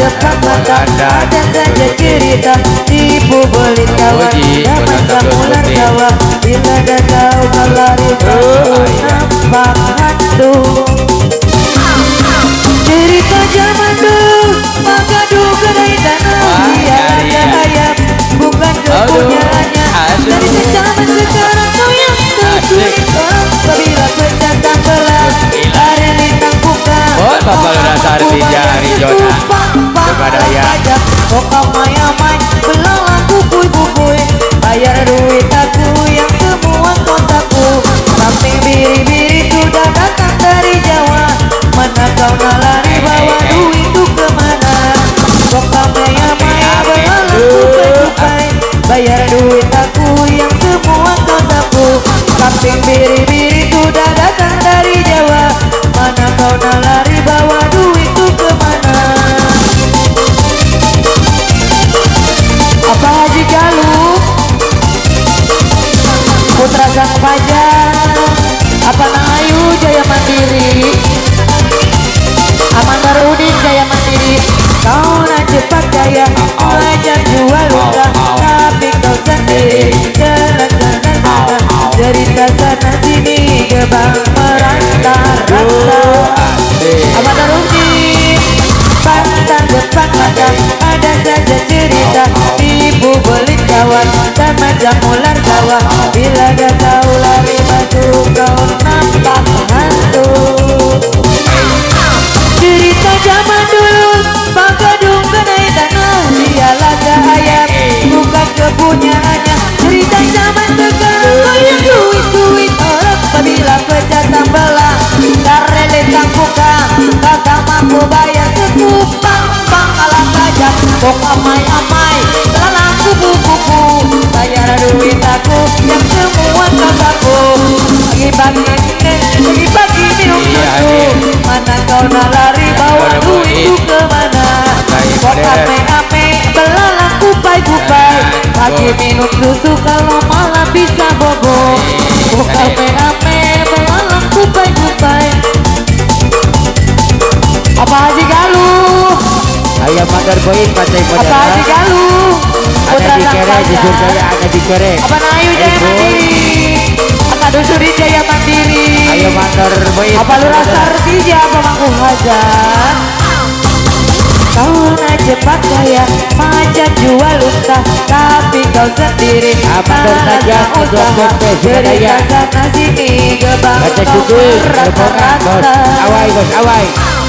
depan mata ada saja cerita tipu belit kawan zaman kamu ular Jawa bila dah tahu kau lari nampak hantu. Cerita zaman dulu mengadu kedai tanah dia ada ayam bukan kepunyaannya. Dari zaman sekarang kau yang tersulit apabila pencatang belah ada lintang buka Bapak dasar jari Jona kepada ya kokam mayamai belalang bubui bayar duit aku yang semua kontakku samping biri-biri sudah datang dari Jawa mana kau nalari bawa duitku kemana kokam mayamai belalang bubui bayar duit aku yang semua kontakku samping biri-biri sudah datang dari Jawa mana kau nalari bawa duitku kemana. Apa Haji Galuh putra sang fajar apa Ayu Jaya Mandiri Aman Darudin Jaya Mandiri kau nak cepat kaya ajak jual luka tapi kau sendiri jalan-jalan cerita sana sini gebang merata-rata. Aman Darudin pantang depan mata ada saja cerita ibu belit kawan dan macam ular sawah bila dah tahu lari batu kau nampak hantu. Cerita zaman dulu Bangkadung kedai tanah dia laga ayam bukan kepunyaannya. Cerita zaman sekarang banyak duit orang apabila pencatang belah karena letang buka kakak mampu bayar sekupang bang ala kajak kok amai-amai belalang kupu-kupu bayar duit aku yang semua kakakku pagi-pagi minum susu mana kau nalari bawa duitku kemana kok ame-ame belalang kupai-kupai pagi minum susu kalau malam bisa bobo kok ame-ame belalang kupai-kupai. Apa Haji Galuh ayam mandar poin pantai apa Haji Galuh ada di kere jujur saya ada di kere apa Ayu Jaya Mandiri apa Dusuri Jaya Mandiri ayam mandar poin apa Lurah Sartija apa Mangku Hajar kau nak cepat kaya macam jual unta tapi kau sendiri mandar saja usaha cerita sana sini gebang rata-rata awai bos awai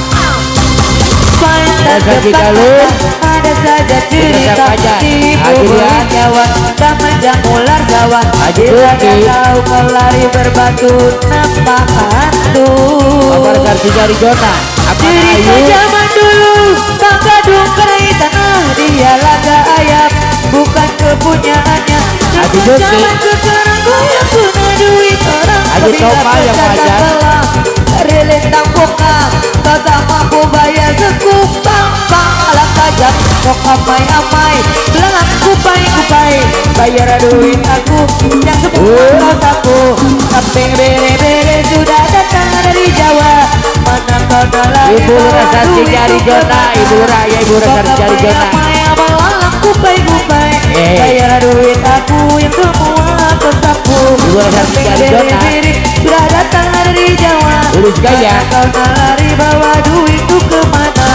Haji Galuh ada saja cerita ibu belit kawan dan macam ular sawah bila dah tahu kau lari berbatu nampak hantu. Bapak Karti dari Jona cerita zaman dulu Bangkadung kedai tanah dia laga ayam bukan kepunyaannya. Cerita zaman sekarang goyang guna duit orang apabila pencatang belah dari lintang buka kagak mampu bayar sekupang bang ala kajak kok amai-amai belalang kupai-kupai bayar duit aku yang semua kotaku samping bere-bere sudah datang dari Jawa mana kau nalari Ibu rasa dari Jona Ibu Raya Ibu rasa dari Jona belalang kupai-kupai bayar duit aku yang semua kotaku Ibu rasa dari Jona sudah datang dari Jawa urus gaya kau nalari bawa duitku kemana.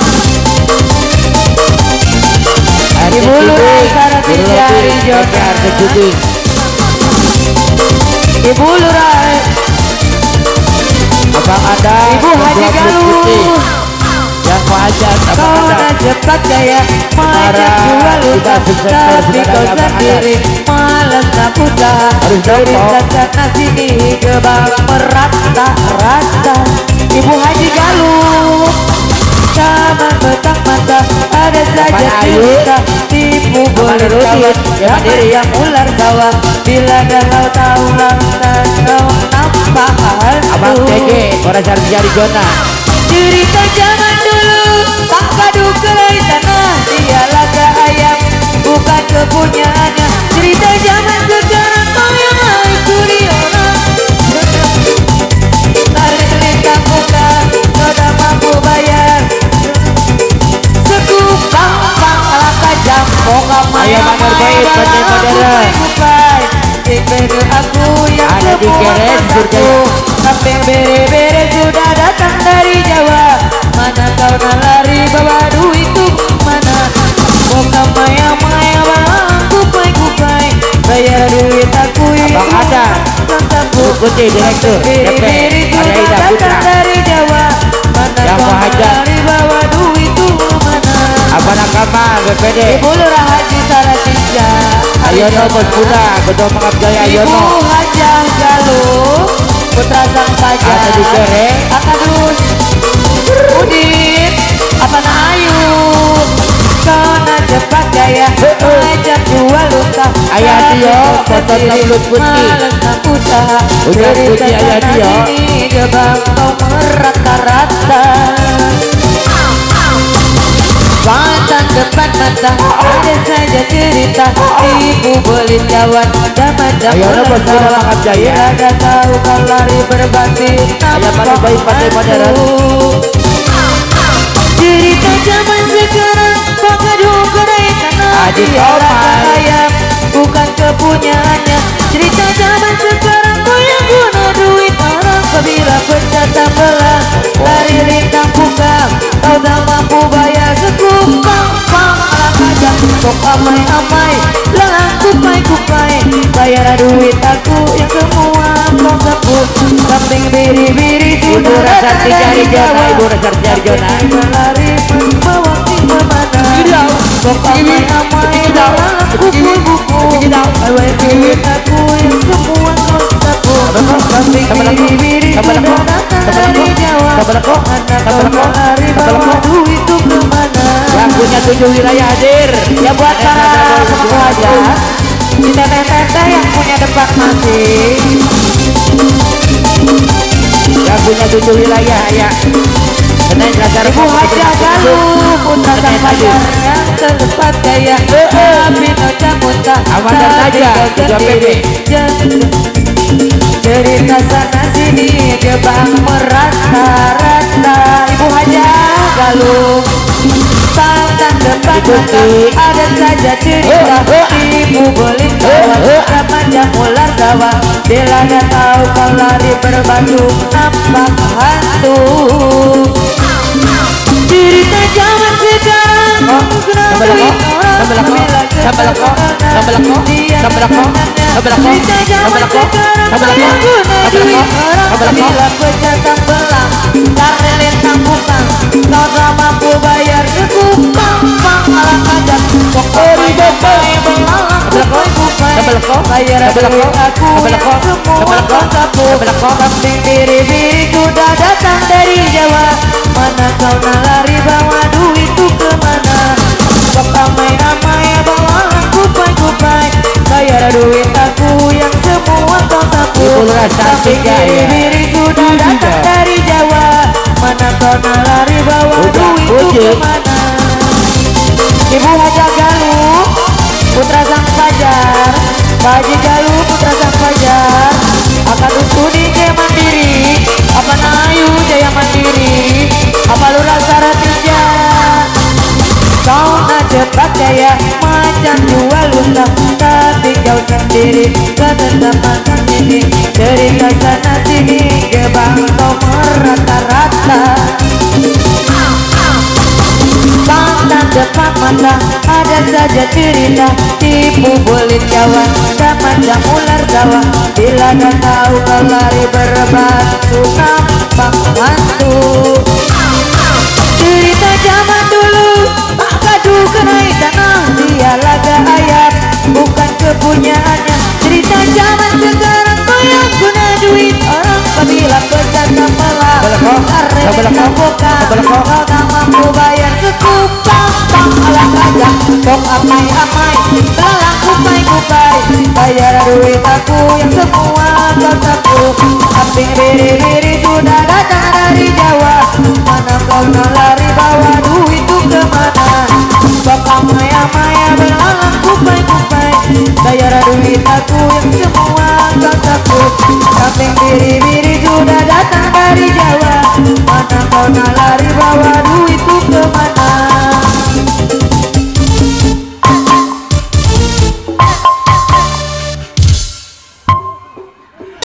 Ibu Lurah Sarati Jari Jona Ibu Lurah abang ada Ibu Haji Galuh yang wajar kau nak cepat kaya macam jual luka tapi kau sendiri malas nak usaha cerita sana sini gebang merata-rata. Ibu Haji Galuh zaman betang mata ada saja cerita tipu belit kawan yang ular sawah bila dah kau tahu lantas kau nampak abang hantu. TG orang Jari Jona Cerita zaman dulu Bangkadung kedai tanah dia laga ayam bukan kepunyaannya. Cerita zaman sekarang kau yang curi orang tarik lintang buka kau tak mampu bayar sekupang pandai modern. Ibu aku yang Ada di semua Keres, kontakku. Kambing bere-bere sudah datang dari Jawa. Mana kau nak lari bawa duitku mana? Bukan maya-maya bang kupai-kupai. Bayar duit aku itu Abang ada Putih direktur DP Arya Ida Putra dari Jawa. Mana Yang kau nak Muhajir. lari bawa duitku mana? Abang Kamal BPD Ibu Lurah Haji Saratinja Ayono Bos Kuda Ketua Pengab Jaya Ibu Ayono Hajah Galuh Putra Sang Fajar Ada di Kere Akadus Udin Apa Ayu Kona cepat gaya Ajak jual luka Ayah Dio foto tablut putih Males nak usaha Udah putih Ayah Dio Gebang kau merata-rata Pantan depan mata ada saja cerita. Ibu beli jawat dan macam Ayo Bos Kuda Pengab Jaya ada tahu kau lari berbakti. Ayah pandai baik pandai modern Cerita zaman sekarang Pengadu kedai tanah Adik Dia Omar. rasa ayam bukan kepunyaannya. Cerita zaman sekarang kau yang guna duit orang. Apabila pecah tak belah lari lintang buka. Kau tak mampu bayar sekupang pang ala kajak. Kok amai-amai lelang kupai-kupai. Bayar duit aku yang semua kau sapu. Kambing biri-biri Ibu sudah Rasa datang Tijari dari Jona Jawa. Ibu Rasa Tijari Jona Lari bawa kemana? Kok amai-amai lelang kupu-kupu. Bayar duit aku yang semua kau sapu. Kambing biri-biri sudah datang dari Jawa. Anak kau lari bawa duit itu kemana? Yang punya 7 wilayah hadir Ya buat para pengajar di teteh-teteh yang punya depan masing. Yang punya 7 wilayah ya Senin Selasa Ibu Hajah Galuh Putra Sang Fajar yang terdepan gaya. Tapi noca muntah Amankan saja, Ketua PB. Cerita sana sini Gebang merata-rata. Ibu Hajah Galuh Pantan depan mata ada saja cerita. Ibu beli jawab panjang ular Jawa. Bila dia tahu kau lari berbaju nampak hantu. Cerita zaman sekarang kena duit orang. Bila cerita yang guna duit orang. Bila pecah tak belang karena lintang bukan. Kau tak mampu bayar sekupang pang ala kajak. Pokoknya bapak belalang kupai-kupai. Bayar duit aku yang semua kau sapu. Kambing biri-biri sudah datang dari Jawa. Mana kau nak lari bawa duitku kemana? Kok amai-amai belalang kupai-kupai. Bayar duit aku yang semua kau sapu. Kambing biri-biri sudah datang dari Jawa. Mana kau nak lari bawa duitku kemana? Ibu Hajah Galuh Putra Sang Fajar. Pak Haji Galuh Putra Sang Fajar. Akadus Udin Jaya Mandiri. Apa Ayu Jaya Mandiri. Apa Lurah Saratinja. Kau nak cepat jaya macam jual lusa. Tapi kau sendiri ketetepan sini. Cerita sana sini Gebang kau merata-rata. Pantan depan mata ada saja cerita. Tipu bulit Jawa dan macam ular Jawa. Bila dah tahu kau lari berbatu nampak hantu. Cerita zaman dulu Pak Kadu kenai tanah. Dia laga ayam bukan kepunyaannya. Cerita zaman sekarang kau yang guna duit orang. Apabila pecah tak melah karena buka. Kau tak mampu bayar sekupang pang ala kajak. Kok amai-amai belalang kupai-kupai. Bayar duit aku yang semua kau sapu. Kambing biri-biri sudah datang dari Jawa. Mana kau nak lari bawa duit